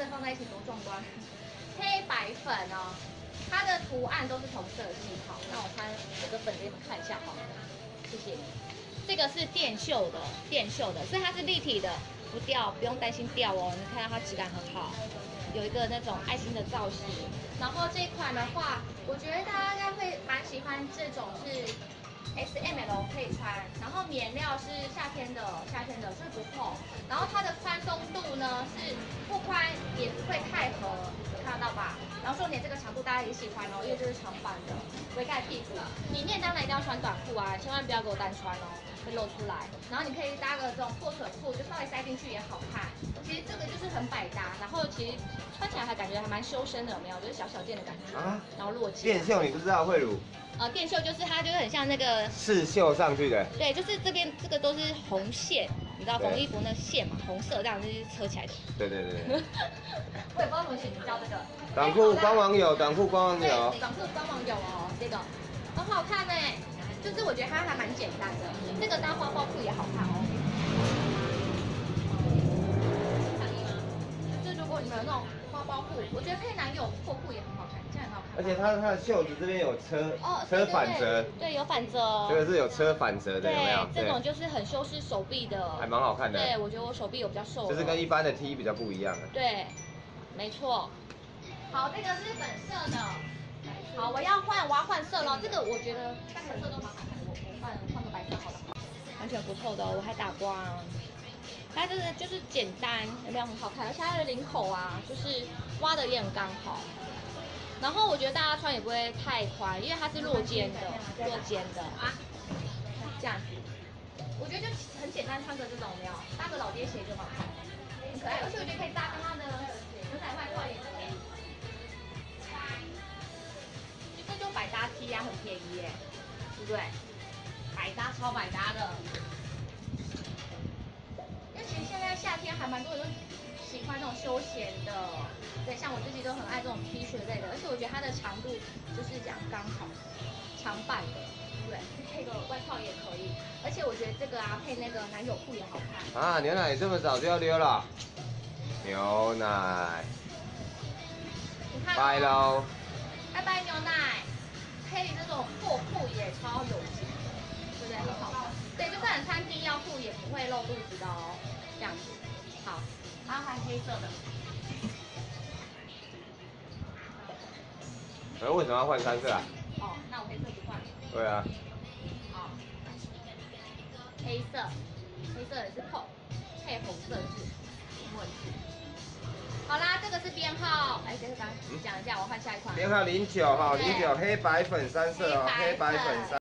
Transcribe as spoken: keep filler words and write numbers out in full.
色放在一起多壮观。黑白粉哦，它的图案都是同色系。好，那我穿有个粉给你们看一下好了，谢谢。这个是电绣的，电绣的，所以它是立体的，不掉，不用担心掉哦。你看到它质感很好，有一个那种爱心的造型。然后这一款的话，我觉得大家应该会蛮喜欢这种是 S M L 可以穿，然后棉料是夏天的，夏天的所以不厚。然后它的宽松度呢是不宽也不会太合，有看得到吧？然后重点这个长度大家也喜欢哦，因为这是长版的，围盖屁股。里面当然一定要穿短裤啊，千万不要给我单穿哦，会露出来。然后你可以搭个这种破损裤，就稍微塞进去也好看。其实这个就是很百搭，然后其实穿起来还感觉还蛮修身的，有没有？就是小小件的感觉啊。然后落肩。 电绣你不知道慧茹？ 呃，电绣就是它就是很像那个刺绣上去的。 对，就是这边这个都是红线，你知道缝衣服那线嘛，红色这样就是车起来的。 对对对。 我也不知道怎么取名叫这个。 短裤官网有，短裤官网有。 短裤官网有哦，这个很好看呢。就是我觉得它还蛮简单的，这个当花包裤也好看哦。就是如果你们有那种花包裤，我觉得配男友破裤也很好看，这样很好看。 而且它它的袖子这边有车哦，车反折， 对，有反折。 这个是有车反折的，有没有？ 这种就是很修饰手臂的， 还蛮好看的。 对，我觉得我手臂有比较瘦， 就是跟一般的 T 比较不一样。对， 没错。好，这个是粉色的。好，我要换，我要换色了。这个我觉得三个色都蛮好看的，我我换换个白色好了。完全不透的，我还打光。它这个就是简单，有没有很好看？而且它的领口啊，就是挖的也很刚好。然后我觉得大家穿也不会太宽，因为它是落肩的，落肩的啊，这样子。我觉得就很简单，穿个这种没有，搭个老爹鞋就好看，很可爱。而且我觉得可以搭跟它的牛仔外套也可以。这就百搭 T 呀，很便宜耶，对不对？百搭超百搭的。因为其实现在夏天还蛮多人都喜欢那种休闲的，对，像我自己都很爱这种 T 恤类的，而且我觉得它的长度就是这样刚好，长版的，对，配个外套也可以。而且我觉得这个啊，配那个男友裤也好看。 啊，牛奶这么早就要溜了？牛奶，拜喽。 拜拜牛奶，配这种破裤也超有型，对不对？很好看。对，就算你穿低腰裤也不会露肚子的哦，这样子。好，然后还黑色的。 呃，为什么要换三色啊？ 哦，那我黑色不换。 对啊。 好，黑色，黑色也是扣，配红色是没问题。好啦，这个是编号，哎，等一下，讲一下，我换下一款。 编号零九哈，零九黑白粉三色哦，黑白粉三。